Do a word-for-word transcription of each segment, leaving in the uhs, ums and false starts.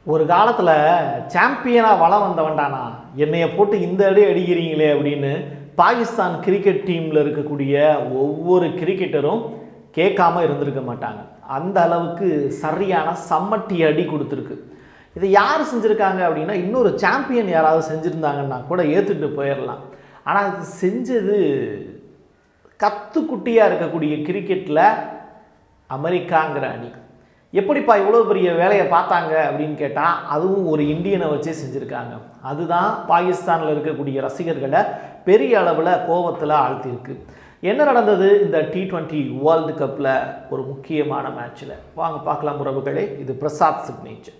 ஒரு காலத்தில் சாம்பியனாக வளம் வந்தவன்டானா என்னைய போட்டு இந்த அடி அடிக்கிறீங்களே அப்படின்னு பாகிஸ்தான் கிரிக்கெட் டீமில் இருக்கக்கூடிய ஒவ்வொரு கிரிக்கெட்டரும் கேட்காம இருந்திருக்க மாட்டாங்க. அந்த அளவுக்கு சரியான சம்மட்டி அடி கொடுத்துருக்கு. இதை யார் செஞ்சுருக்காங்க அப்படின்னா, இன்னொரு சாம்பியன் யாராவது செஞ்சுருந்தாங்கன்னா கூட ஏற்றுட்டு போயிடலாம். ஆனால் இது செஞ்சது கத்துக்குட்டியாக இருக்கக்கூடிய கிரிக்கெட்டில் அமெரிக்காங்கிற அணி. எப்படிப்பா இவ்வளோ பெரிய வேலையை பார்த்தாங்க அப்படின்னு கேட்டால், அதுவும் ஒரு இந்தியனை வச்சே செஞ்சுருக்காங்க. அதுதான் பாகிஸ்தானில் இருக்கக்கூடிய ரசிகர்களை பெரிய அளவில் கோபத்தில் ஆழ்த்தியிருக்கு. என்ன நடந்தது இந்த டி ட்வெண்ட்டி வேர்ல்டு கப்பில் ஒரு முக்கியமான மேட்ச்சில்? வாங்க பார்க்கலாம் உறவுகளே. இது பிரசாத் சிக்னேச்சர்.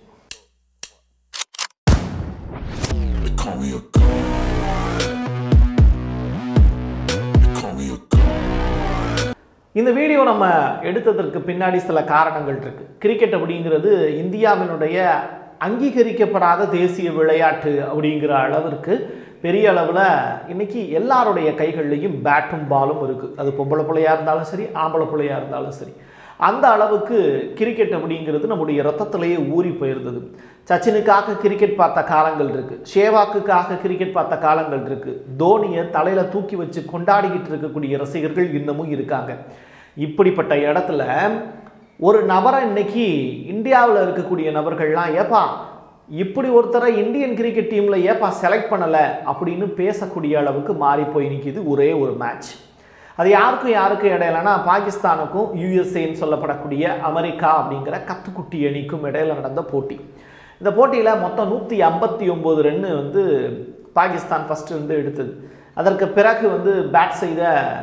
இந்த வீடியோ நம்ம எடுத்ததற்கு பின்னாடி சில காரணங்கள் இருக்கு. கிரிக்கெட் அப்படிங்கிறது இந்தியாவினுடைய அங்கீகரிக்கப்படாத தேசிய விளையாட்டு அப்படிங்கிற அளவிற்கு பெரிய அளவில் இன்னைக்கு எல்லாருடைய கைகள்லையும் பேட்டும் பாலும் இருக்குது. அது பொம்பளை பிள்ளையாக இருந்தாலும் சரி, ஆம்பளை பிள்ளையாக இருந்தாலும் சரி, அந்த அளவுக்கு கிரிக்கெட் அப்படிங்கிறது நம்முடைய ரத்தத்திலேயே ஊறி போயிருந்தது. சச்சினுக்காக கிரிக்கெட் பார்த்த காலங்கள் இருக்குது, ஷேவாக்குக்காக கிரிக்கெட் பார்த்த காலங்கள் இருக்குது, தோனியை தலையில் தூக்கி வச்சு கொண்டாடிக்கிட்டு இருக்கக்கூடிய ரசிகர்கள் இன்னமும் இருக்காங்க. இப்படிப்பட்ட இடத்துல ஒரு நபரை இன்னைக்கு இந்தியாவில் இருக்கக்கூடிய நபர்கள்லாம் ஏப்பா இப்படி ஒருத்தரை இந்தியன் கிரிக்கெட் டீமில் ஏப்பா செலக்ட் பண்ணலை அப்படின்னு பேசக்கூடிய அளவுக்கு மாறி போய் நிற்கிது ஒரே ஒரு மேட்ச். அது யாருக்கும் யாருக்கும் இடையிலனா பாகிஸ்தானுக்கும் யூஎஸ்ஏன்னு சொல்லப்படக்கூடிய அமெரிக்கா அப்படிங்கிற கத்துக்குட்டி அணிக்கும் இடையில நடந்த போட்டி. இந்த போட்டியில் மொத்தம் நூற்றி ஐம்பத்தி ஒம்பது ரன்னு வந்து பாகிஸ்தான் ஃபஸ்ட்டு வந்து எடுத்தது. அதற்கு பிறகு வந்து பேட் செய்த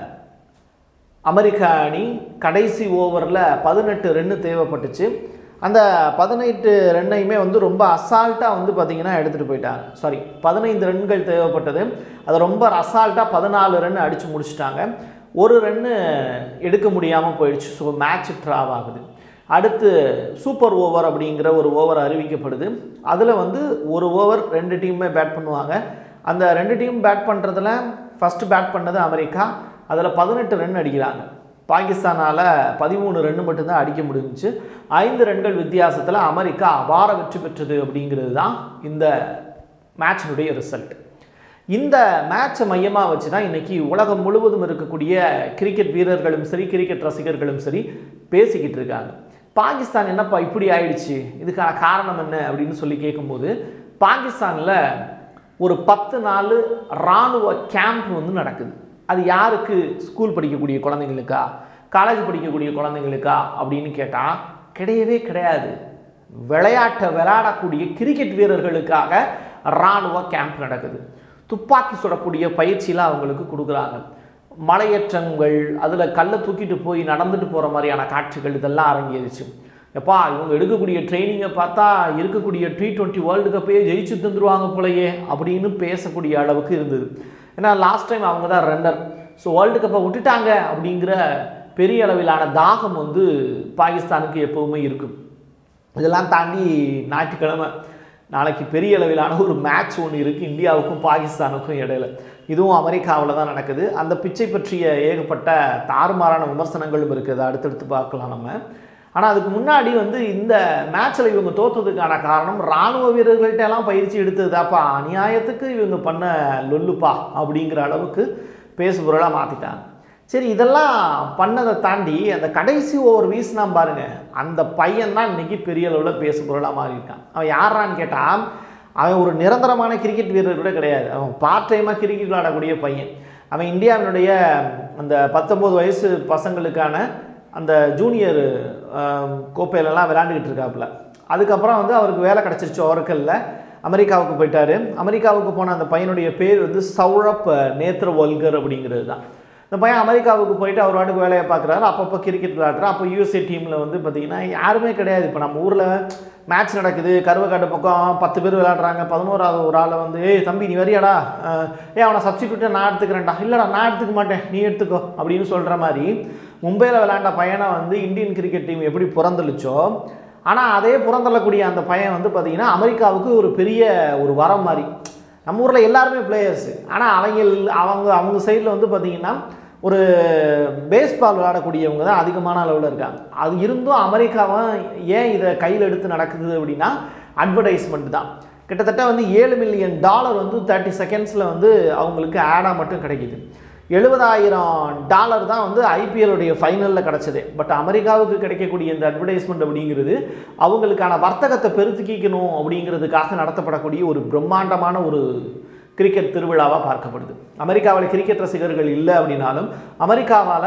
அமெரிக்கா அணி கடைசி ஓவரில் பதினெட்டு ரன்னு தேவைப்பட்டுச்சு. அந்த பதினெட்டு ரன்னையுமே வந்து ரொம்ப அசால்ட்டாக வந்து பார்த்திங்கன்னா எடுத்துகிட்டு போயிட்டாங்க. சாரி, பதினைந்து ரன்கள் தேவைப்பட்டது. அதை ரொம்ப அசால்ட்டாக பதினாலு ரன் அடித்து முடிச்சுட்டாங்க. ஒரு ரன்னு எடுக்க முடியாமல் போயிடுச்சு. ஸோ மேட்ச் ட்ராவ் ஆகுது. அடுத்து சூப்பர் ஓவர் அப்படிங்கிற ஒரு ஓவர் அறிவிக்கப்படுது. அதில் வந்து ஒரு ஓவர் ரெண்டு டீமுமே பேட் பண்ணுவாங்க. அந்த ரெண்டு டீம் பேட் பண்ணுறதுல ஃபஸ்ட்டு பேட் பண்ணது அமெரிக்கா. அதில் பதினெட்டு ரன் அடிக்கிறாங்க. பாகிஸ்தானால் பதிமூணு ரன்னு மட்டும்தான் அடிக்க முடிஞ்சிச்சு. ஐந்து ரன்கள் வித்தியாசத்தில் அமெரிக்கா அபார வெற்றி பெற்றது அப்படிங்கிறது தான் இந்த மேட்சினுடைய ரிசல்ட். இந்த மேட்சை மையமாக வச்சு தான் இன்றைக்கி உலகம் முழுவதும் இருக்கக்கூடிய கிரிக்கெட் வீரர்களும் சரி, கிரிக்கெட் ரசிகர்களும் சரி பேசிக்கிட்டு இருக்காங்க. பாகிஸ்தான் என்னப்பா இப்படி ஆயிடுச்சு, இதுக்கான காரணம் என்ன அப்படின்னு சொல்லி கேட்கும்போது, பாகிஸ்தானில் ஒரு பத்து நாள் இராணுவ கேம்ப் வந்து நடக்குது. அது யாருக்கு? ஸ்கூல் படிக்கக்கூடிய குழந்தைங்களுக்கா, காலேஜ் படிக்கக்கூடிய குழந்தைங்களுக்கா அப்படின்னு கேட்டால் கிடையவே கிடையாது. விளையாட்டை விளையாடக்கூடிய கிரிக்கெட் வீரர்களுக்காக இராணுவ கேம்ப் நடக்குது. துப்பாக்கி சுடக்கூடிய பயிற்சியெலாம் அவங்களுக்கு கொடுக்குறாங்க. மலையேற்றங்கள், அதில் கல்லை தூக்கிட்டு போய் நடந்துட்டு போகிற மாதிரியான காட்சிகள் இதெல்லாம் அரங்கேறிச்சு. எப்பா இவங்க எடுக்கக்கூடிய ட்ரைனிங்கை பார்த்தா இருக்கக்கூடிய டி ட்வெண்ட்டி வேர்ல்டு கப்பையே ஜெயிச்சு தந்துடுவாங்க போலையே அப்படின்னு பேசக்கூடிய அளவுக்கு இருந்தது. ஏன்னா லாஸ்ட் டைம் அவங்க தான் ரன்னர். ஸோ வேர்ல்டு கப்பை விட்டுட்டாங்க அப்படிங்கிற பெரிய அளவிலான தாகம் வந்து பாகிஸ்தானுக்கு எப்போவுமே இருக்கும். இதெல்லாம் தாண்டி ஞாயிற்றுக்கிழமை நாளைக்கு பெரிய அளவிலான ஒரு மேட்ச் ஒன்று இருக்குது இந்தியாவுக்கும் பாகிஸ்தானுக்கும் இடையில. இதுவும் அமெரிக்காவில் தான் நடக்குது. அந்த பிச்சை பற்றிய ஏகப்பட்ட தாறுமாறான விமர்சனங்களும் இருக்குது. அடுத்தடுத்து பார்க்கலாம் நம்ம. ஆனால் அதுக்கு முன்னாடி வந்து இந்த மேட்ச்சில் இவங்க தோற்றதுக்கான காரணம் இராணுவ வீரர்கள்ட்ட எல்லாம் பயிற்சி எடுத்ததுதாப்பா, அநியாயத்துக்கு இவங்க பண்ண லொல்லுப்பா அப்படிங்கிற அளவுக்கு பேசுபொருளாக மாற்றிட்டாங்க. சரி, இதெல்லாம் பண்ணதை தாண்டி அந்த கடைசி ஓவர் வீசினா பாருங்க, அந்த பையன் தான் இன்றைக்கி பெரிய அளவில் பேசுபொருளாக மாறியிருக்கான். அவன் யாரான்னு கேட்டால், அவன் ஒரு நிரந்தரமான கிரிக்கெட் வீரர் கூட கிடையாது. அவன் பார்ட் டைமாக கிரிக்கெட் விளையாடக்கூடிய பையன். அவன் இந்தியாவினுடைய அந்த பத்தொம்போது வயசு பசங்களுக்கான அந்த ஜூனியர் கோப்பையிலலாம் விளையாண்டுக்கிட்டு இருக்காப்புல. அதுக்கப்புறம் வந்து அவருக்கு வேலை கிடச்சிருச்சு ஓரக்கல்ல. அமெரிக்காவுக்கு போயிட்டார். அமெரிக்காவுக்கு போன அந்த பையனுடைய பேர் வந்து சௌரப் நேத்ரவல்கர் அப்படிங்கிறது தான். இந்த பையன் அமெரிக்காவுக்கு போயிட்டு அவர் வாட்டுக்கு வேலையை பார்க்குறாரு. அப்பப்போ கிரிக்கெட் விளையாடுறாரு. அப்போ யூஎஸ்ஏ டீமில் வந்து பார்த்திங்கன்னா யாருமே கிடையாது. இப்போ நம்ம ஊரில் மேட்ச் நடக்குது, கருவக்காட்டு பக்கம் பத்து பேர் விளையாடுறாங்க. பதினோராவது ஒரு ஆளை வந்து ஏய் தம்பி நீ வரியாடா, ஏ அவனை சப்ஸ்டிடியூட்டை நான் எடுத்துக்கிறேன்டா, இல்லைடா நான் எடுத்துக்க மாட்டேன் நீ எடுத்துக்கோ அப்படின்னு சொல்கிற மாதிரி மும்பையில் விளையாண்ட பையனை வந்து இந்தியன் கிரிக்கெட் டீம் எப்படி புறந்தளிச்சோ, ஆனால் அதே புறந்தள்ளக்கூடிய அந்த பையன் வந்து பார்த்திங்கன்னா அமெரிக்காவுக்கு ஒரு பெரிய ஒரு வரம் மாதிரி. நம்ம ஊரில் எல்லாருமே பிளேயர்ஸு, ஆனால் அவங்க அவங்க அவங்க சைடில் வந்து பார்த்திங்கன்னா ஒரு பேஸ்பால் விளையாடக்கூடியவங்க தான் அதிகமான அளவில் இருக்காங்க. அது இருந்தும் அமெரிக்காவை ஏன் இதை கையில் எடுத்து நடக்குது அப்படின்னா, அட்வர்டைஸ்மெண்ட் தான். கிட்டத்தட்ட வந்து ஏழு மில்லியன் டாலர் வந்து தேர்ட்டி செகண்ட்ஸில் வந்து அவங்களுக்கு ஆடாக மட்டும் கிடைக்கிது. எழுபதாயிரம் டாலர் தான் வந்து ஐபிஎல்லுடைய ஃபைனலில் கிடச்சது. பட் அமெரிக்காவுக்கு கிடைக்கக்கூடிய இந்த அட்வர்டைஸ்மெண்ட் அப்படிங்கிறது அவங்களுக்கான வர்த்தகத்தை பெருத்துக்கிக்கணும் அப்படிங்கிறதுக்காக நடத்தப்படக்கூடிய ஒரு பிரம்மாண்டமான ஒரு கிரிக்கெட் திருவிழாவாக பார்க்கப்படுது. அமெரிக்காவில் கிரிக்கெட் ரசிகர்கள் இல்லை அப்படின்னாலும் அமெரிக்காவால்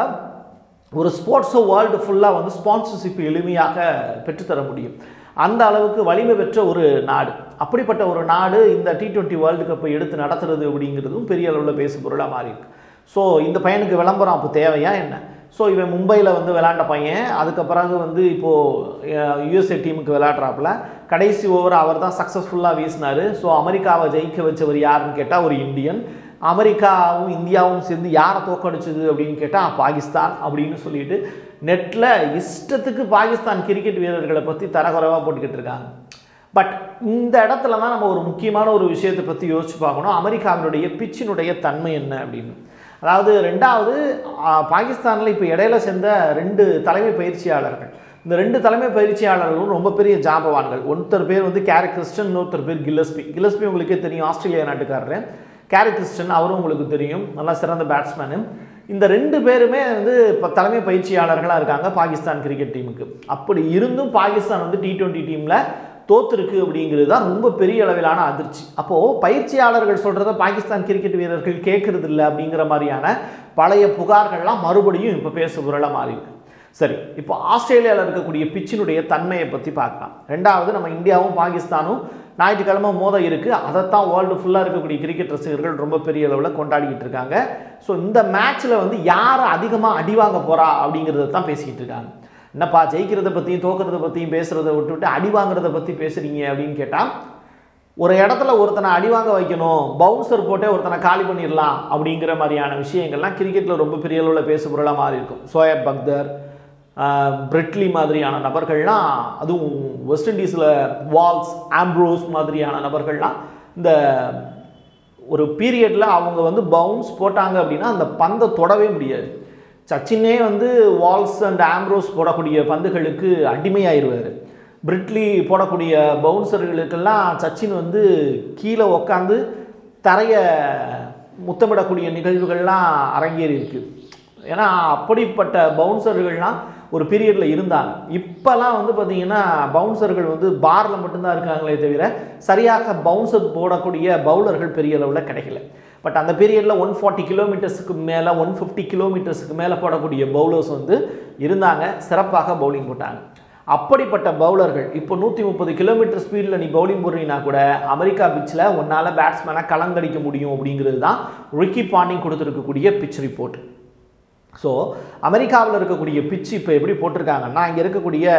ஒரு ஸ்போர்ட்ஸோ வேர்ல்டு ஃபுல்லாக வந்து ஸ்பான்சர்ஷிப் எளிமையாக பெற்றுத்தர முடியும். அந்த அளவுக்கு வலிமை பெற்ற ஒரு நாடு. அப்படிப்பட்ட ஒரு நாடு இந்த டி டுவெண்ட்டி வேர்ல்டு கப்பை எடுத்து நடத்துறது அப்படிங்கிறதும் பெரிய அளவில் பேசு பொருளாக மாறி இருக்கு. ஸோ இந்த பையனுக்கு விளம்பரம் அப்போ தேவையா என்ன? ஸோ இவன் மும்பையில் வந்து விளையாண்ட பையன், அதுக்கு பிறகு வந்து இப்போது யூஎஸ்ஏ டீமுக்கு விளையாடுறாப்புல. கடைசி ஓவர் அவர் தான் சக்ஸஸ்ஃபுல்லாக வீசினார். ஸோ அமெரிக்காவை ஜெயிக்க வச்சவர் யாருன்னு கேட்டால் ஒரு இந்தியன். அமெரிக்காவும் இந்தியாவும் சேர்ந்து யாரை தோக்கடிச்சது அப்படின்னு கேட்டால் பாகிஸ்தான் அப்படின்னு சொல்லிட்டு நெட்டில் இஷ்டத்துக்கு பாகிஸ்தான் கிரிக்கெட் வீரர்களை பற்றி தரக்குறைவாக போட்டுக்கிட்டு இருக்காங்க. பட் இந்த இடத்துல தான் நம்ம ஒரு முக்கியமான ஒரு விஷயத்தை பற்றி யோசிச்சு பார்க்கணும். அமெரிக்காவினுடைய பிச்சினுடைய தன்மை என்ன அப்படின்னு. அதாவது ரெண்டாவது பாகிஸ்தானில் இப்போ இடையில சேர்ந்த ரெண்டு தலைமை பயிற்சியாளர்கள். இந்த ரெண்டு தலைமை பயிற்சியாளர்களும் ரொம்ப பெரிய ஜாம்பவான்கள். ஒருத்தர் பேர் வந்து கேரி கிறிஸ்டன், இன்னொருத்தர் பேர் கில்லஸ்பி. கில்லஸ்பி உங்களுக்கே தெரியும், ஆஸ்திரேலியா நாட்டுக்காரரு. கேரி கிறிஸ்டன் அவரும் உங்களுக்கு தெரியும், நல்லா சிறந்த பேட்ஸ்மேனு. இந்த ரெண்டு பேருமே வந்து இப்போ தலைமை பயிற்சியாளர்களாக இருக்காங்க பாகிஸ்தான் கிரிக்கெட் டீமுக்கு. அப்படி இருந்தும் பாகிஸ்தான் வந்து டி டுவெண்ட்டி டீமில் தோத்துருக்கு அப்படிங்கிறது தான் ரொம்ப பெரிய அளவிலான அதிர்ச்சி. அப்போது பயிற்சியாளர்கள் சொல்கிறத பாகிஸ்தான் கிரிக்கெட் வீரர்கள் கேட்கறது இல்லை அப்படிங்கிற மாதிரியான பழைய புகார்கள்லாம் மறுபடியும் இப்போ பேச பொருளாக மாறி இருக்கு. சரி, இப்போ ஆஸ்திரேலியாவில் இருக்கக்கூடிய பிச்சினுடைய தன்மையை பற்றி பார்க்கலாம். ரெண்டாவது, நம்ம இந்தியாவும் பாகிஸ்தானும் ஞாயிற்றுக்கிழமை மோத இருக்குது. அதைத்தான் வேர்ல்டு ஃபுல்லாக இருக்கக்கூடிய கிரிக்கெட் ரசிகர்கள் ரொம்ப பெரிய அளவில் கொண்டாடிக்கிட்டு இருக்காங்க. ஸோ இந்த மேட்ச்சில் வந்து யார் அதிகமாக அடி வாங்க போகிறா அப்படிங்கிறத தான் பேசிக்கிட்டு இருக்காங்க. என்னப்பா ஜெயிக்கிறத பற்றியும் தோக்கிறத பற்றியும் பேசுகிறத விட்டுவிட்டு அடி வாங்குறத பற்றி பேசுகிறீங்க அப்படின்னு கேட்டால், ஒரு இடத்துல ஒருத்தனை அடி வாங்க வைக்கணும், பவுன்சர் போட்டே ஒருத்தனை காலி பண்ணிடலாம் அப்படிங்கிற மாதிரியான விஷயங்கள்லாம் கிரிக்கெட்டில் ரொம்ப பெரிய அளவில் பேசு பொருளாக மாறி இருக்கும். சோயப் அக்தர், பிரெட்லி மாதிரியான நபர்கள்லாம், அதுவும் வெஸ்ட் இண்டீஸில் வால்ஸ், ஆம்ப்ரோஸ் மாதிரியான நபர்கள்லாம் இந்த ஒரு பீரியடில் அவங்க வந்து பவுன்ஸ் போட்டாங்க அப்படின்னா அந்த பந்தை தொடவே முடியாது. சச்சினே வந்து வால்ஸ் அண்ட் ஆம்ப்ரோஸ் போடக்கூடிய பந்துகளுக்கு அடிமையாயிருவார். பிரிட்லி போடக்கூடிய பவுன்சர்களுக்கெல்லாம் சச்சின் வந்து கீழே உக்காந்து தரையை முத்தமிடக்கூடிய நிகழ்வுகள்லாம் அரங்கேறி இருக்கு. ஏன்னா அப்படிப்பட்ட பவுன்சர்கள்லாம் ஒரு பீரியடில் இருந்தாங்க. இப்போல்லாம் வந்து பார்த்திங்கன்னா பவுன்சர்கள் வந்து பாரில் மட்டும்தான் இருக்காங்களே தவிர சரியாக பவுன்சர் போடக்கூடிய பவுலர்கள் பெரிய அளவில் கிடைக்கல. பட் அந்த பீரியடில் ஒன் ஃபார்ட்டி கிலோமீட்டர்ஸுக்கு மேலே ஒன் ஃபிஃப்டி கிலோமீட்டர்ஸுக்கு மேலே போடக்கூடிய பவுலர்ஸ் வந்து இருந்தாங்க, சிறப்பாக பவுலிங் போட்டாங்க. அப்படிப்பட்ட பவுலர்கள் இப்போ நூற்றி முப்பது கிலோமீட்டர் ஸ்பீடில் நீ பவுலிங் போடுறீங்கன்னா கூட அமெரிக்கா பிச்சில் உன்னால் பேட்ஸ்மேனை கலங்கடிக்க முடியும் அப்படிங்கிறது தான் ரிக்கி பாண்டிங் கொடுத்துருக்கக்கூடிய பிச் ரிப்போர்ட். ஸோ அமெரிக்காவில் இருக்கக்கூடிய பிச்சு இப்போ எப்படி போட்டிருக்காங்கன்னா, இங்கே இருக்கக்கூடிய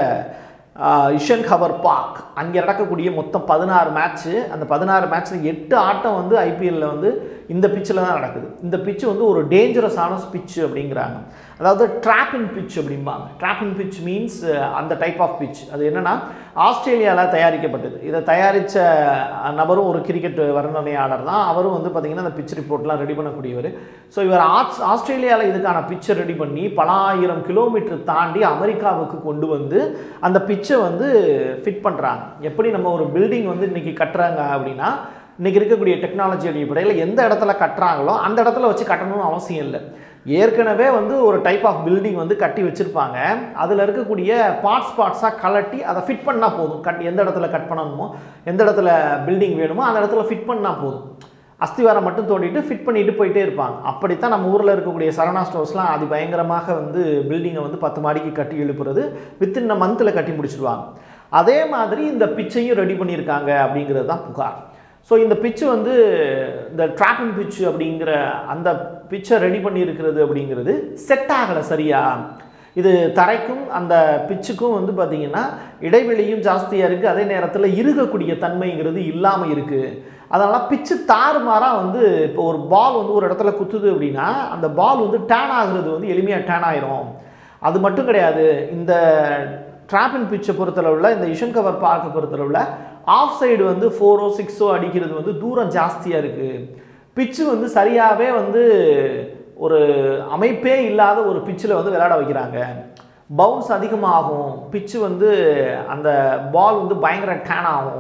இஷன் ஹவர் பார்க் அங்கே நடக்கக்கூடிய மொத்தம் பதினாறு மேட்ச்சு. அந்த பதினாறு மேட்ச்சில் எட்டு ஆட்டம் வந்து ஐபிஎல்லில் வந்து இந்த பிச்சில் தான் நடக்குது. இந்த பிச்சு வந்து ஒரு டேஞ்சரஸான பிச்சு அப்படிங்கிறாங்க. அதாவது ட்ராப்பின் பிச் அப்படிம்பாங்க. ட்ராப்பின் பிச் மீன்ஸ் அந்த டைப் ஆஃப் பிச். அது என்னென்னா ஆஸ்திரேலியாவில் தயாரிக்கப்பட்டது. இதை தயாரித்த நபரும் ஒரு கிரிக்கெட் வர்ணனையாளர் தான். அவரும் வந்து பார்த்திங்கன்னா அந்த பிச் ரிப்போர்ட்லாம் ரெடி பண்ணக்கூடியவர். ஸோ இவர் ஆஸ் ஆஸ்திரேலியாவில் இதுக்கான பிச்சை ரெடி பண்ணி பல ஆயிரம் கிலோமீட்டர் தாண்டி அமெரிக்காவுக்கு கொண்டு வந்து அந்த பிச்சை வந்து ஃபிட் பண்ணுறாங்க. எப்படி நம்ம ஒரு பில்டிங் வந்து இன்றைக்கி கட்டுறாங்க அப்படின்னா, இன்றைக்கி இருக்கக்கூடிய டெக்னாலஜி அடிப்படையில் எந்த இடத்துல கட்டுறாங்களோ அந்த இடத்துல வச்சு கட்டணும்னு அவசியம் இல்லை. ஏற்கனவே வந்து ஒரு டைப் ஆஃப் பில்டிங் வந்து கட்டி வச்சுருப்பாங்க. அதில் இருக்கக்கூடிய பார்ட்ஸ் பார்ட்ஸாக கலட்டி அதை ஃபிட் பண்ணால் போதும். கட் எந்த இடத்துல கட் பண்ணணுமோ, எந்த இடத்துல பில்டிங் வேணுமோ அந்த இடத்துல ஃபிட் பண்ணால் போதும். அஸ்திவாரம் மட்டும் தோண்டிட்டு ஃபிட் பண்ணிட்டு போயிட்டே இருப்பாங்க. அப்படித்தான் நம்ம ஊரில் இருக்கக்கூடிய சரணா ஸ்டோர்ஸ்லாம் அது பயங்கரமாக வந்து பில்டிங்கை வந்து பத்து மாடிக்கு கட்டி எழுப்புறது வித்தின் அ மந்தில் கட்டி முடிச்சிடுவாங்க. அதே மாதிரி இந்த பிச்சையும் ரெடி பண்ணியிருக்காங்க அப்படிங்கிறது தான் புகார். ஸோ இந்த பிச்சு வந்து இந்த ட்ராப்பிங் பிச்சு அப்படிங்கிற அந்த பிச்சை ரெடி பண்ணியிருக்கிறது அப்படிங்கிறது செட் ஆகலை சரியா. இது தரைக்கும் அந்த பிச்சுக்கும் வந்து பார்த்திங்கன்னா இடைவெளியும் ஜாஸ்தியாக இருக்குது. அதே நேரத்தில் இறுகக்கூடிய தன்மைங்கிறது இல்லாமல் இருக்குது. அதனால் பிச்சு தாறுமாறாக வந்து இப்போ ஒரு பால் வந்து ஒரு இடத்துல குத்துது அப்படின்னா அந்த பால் வந்து டேன் ஆகுறது வந்து எளிமையாக டேன் ஆயிரும். அது மட்டும் கிடையாது, இந்த ட்ராப்பின் பிச்சை பொறுத்தளவில் இந்த இஷன் கவர் பார்க்க பொறுத்தளவில் ஆஃப் சைடு வந்து ஃபோரோ சிக்ஸோ அடிக்கிறது வந்து தூரம் ஜாஸ்தியாக இருக்குது. பிச்சு வந்து சரியாகவே வந்து ஒரு அமைப்பே இல்லாத ஒரு பிச்சில் வந்து விளையாட வைக்கிறாங்க. பவுன்ஸ் அதிகமாகும், பிச்சு வந்து அந்த பால் வந்து பயங்கர டேன் ஆகும்.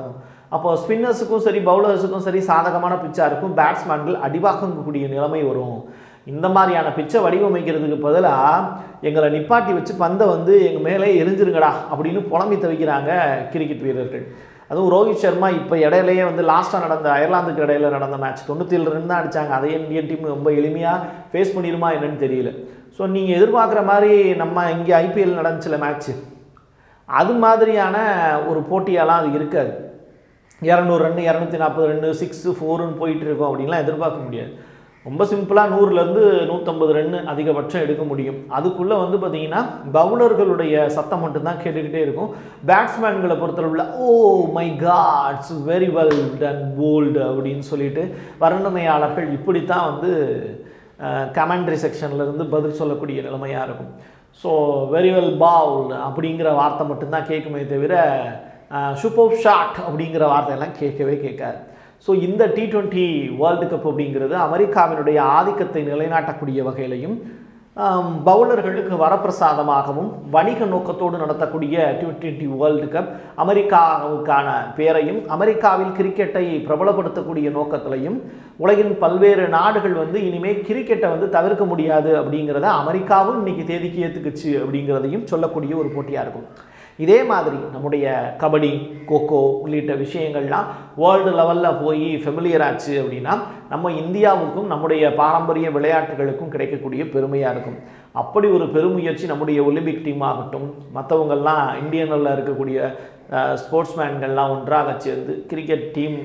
அப்போ ஸ்பின்னர்ஸுக்கும் சரி பவுலர்ஸுக்கும் சரி சாதகமான பிச்சாக இருக்கும், பேட்ஸ்மேன்கள் அடிவாங்கக்கூடிய நிலைமை வரும். இந்த மாதிரியான பிச்சை வடிவமைக்கிறதுக்கு பதிலாக எங்களை நிப்பாட்டி வச்சு பந்தை வந்து எங்கள் மேலே எரிஞ்சிருங்கடா அப்படின்னு புலம்பி தவிக்கிறாங்க கிரிக்கெட் வீரர்கள். அதுவும் ரோஹித் சர்மா இப்போ இடையிலேயே வந்து லாஸ்ட்டாக நடந்த அயர்லாந்துக்கு இடையில நடந்த மேட்ச் தொண்ணூற்றி ஏழு ரன் தான் அடித்தாங்க. அதே இந்தியன் டீம் ரொம்ப எளிமையாக ஃபேஸ் பண்ணிடுமா என்னன்னு தெரியல. ஸோ நீங்கள் எதிர்பார்க்குற மாதிரி நம்ம இங்கே ஐபிஎல் நடந்துச்சுல மேட்ச்சு, அது மாதிரியான ஒரு போட்டியெல்லாம் அது இருக்காது. இரநூறு ரன் இரநூத்தி நாற்பது ரன்னு சிக்ஸு ஃபோருன்னு போயிட்டு இருக்கோம் அப்படின்லாம் எதிர்பார்க்க முடியாது. ரொம்ப சிம்பிளாக நூறுலேருந்து நூற்றம்பது ரன்னு அதிகபட்சம் எடுக்க முடியும். அதுக்குள்ளே வந்து பார்த்திங்கன்னா பவுலர்களுடைய சத்தம் மட்டும்தான் கேட்டுக்கிட்டே இருக்கும். பேட்ஸ்மேன்களை பொறுத்தளவில் oh my gods very well done bowled அப்படின்னு சொல்லிட்டு வர்ணனையாளர்கள் இப்படித்தான் வந்து கமெண்ட்ரி செக்ஷன்லேருந்து பதில் சொல்லக்கூடிய நிலைமையாக இருக்கும். ஸோ வெரி வெல் பவுல்டு அப்படிங்கிற வார்த்தை மட்டும்தான் கேட்குமே தவிர சூப்பர் ஷாட் அப்படிங்கிற வார்த்தையெல்லாம் கேட்கவே கேட்காது. ஸோ இந்த டி ட்வெண்ட்டி வேர்ல்டு கப் அப்படிங்கிறது அமெரிக்காவினுடைய ஆதிக்கத்தை நிலைநாட்டக்கூடிய வகையிலையும் பவுலர்களுக்கு வரப்பிரசாதமாகவும் வணிக நோக்கத்தோடு நடத்தக்கூடிய டி ட்வெண்ட்டி வேர்ல்டு கப் அமெரிக்காவுக்கான பேரையும் அமெரிக்காவில் கிரிக்கெட்டை பிரபலப்படுத்தக்கூடிய நோக்கத்திலையும் உலகின் பல்வேறு நாடுகள் வந்து இனிமேல் கிரிக்கெட்டை வந்து தவிர்க்க முடியாது அப்படிங்கிறத அமெரிக்காவும் இன்னைக்கு தேதிக்கு ஏற்றுக்குச்சு அப்படிங்கிறதையும் சொல்லக்கூடிய ஒரு போட்டியாக இருக்கும். இதே மாதிரி நம்முடைய கபடி கோகோ உள்ளிட்ட விஷயங்கள்லாம் வேர்ல்டு லெவலில் போய் ஃபெமிலியர் ஆச்சு அப்படின்னா நம்ம இந்தியாவுக்கும் நம்முடைய பாரம்பரிய விளையாட்டுகளுக்கும் கிடைக்கக்கூடிய பெருமையாக இருக்கும். அப்படி ஒரு பெருமுயற்சி நம்முடைய ஒலிம்பிக் டீம் ஆகட்டும், மற்றவங்கள்லாம் இந்தியனில் இருக்கக்கூடிய ஸ்போர்ட்ஸ்மேன்கள்லாம் ஒன்றாக சேர்ந்து கிரிக்கெட் டீம்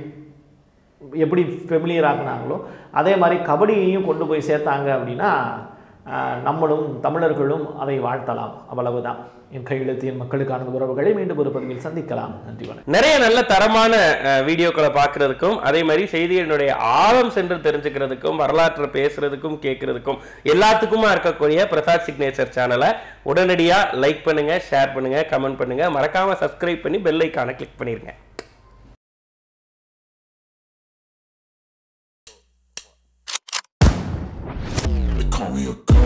எப்படி ஃபெமிலியர் ஆகினாங்களோ அதே மாதிரி கபடியையும் கொண்டு போய் சேர்த்தாங்க அப்படின்னா நம்மளும் தமிழர்களும் அதை வாழ்த்தலாம். அவ்வளவுதான். என் கையெழுத்து என் மக்களுக்கான உறவுகளை மீண்டும் ஒரு பதிவில் சந்திக்கலாம். நன்றி வணக்கம். நிறைய நல்ல தரமான வீடியோக்களை பார்க்கறதுக்கும் அதே மாதிரி செய்திகளுடைய ஆழம் சென்று தெரிஞ்சுக்கிறதுக்கும் வரலாற்றை பேசுறதுக்கும் கேட்கறதுக்கும் எல்லாத்துக்குமா இருக்கக்கூடிய பிரசாத் சிக்னேச்சர் சேனலை உடனடியா லைக் பண்ணுங்க, ஷேர் பண்ணுங்க, கமெண்ட் பண்ணுங்க, மறக்காம சப்ஸ்கிரைப் பண்ணி பெல் ஐகானை கிளிக் பண்ணிருங்க. Call me a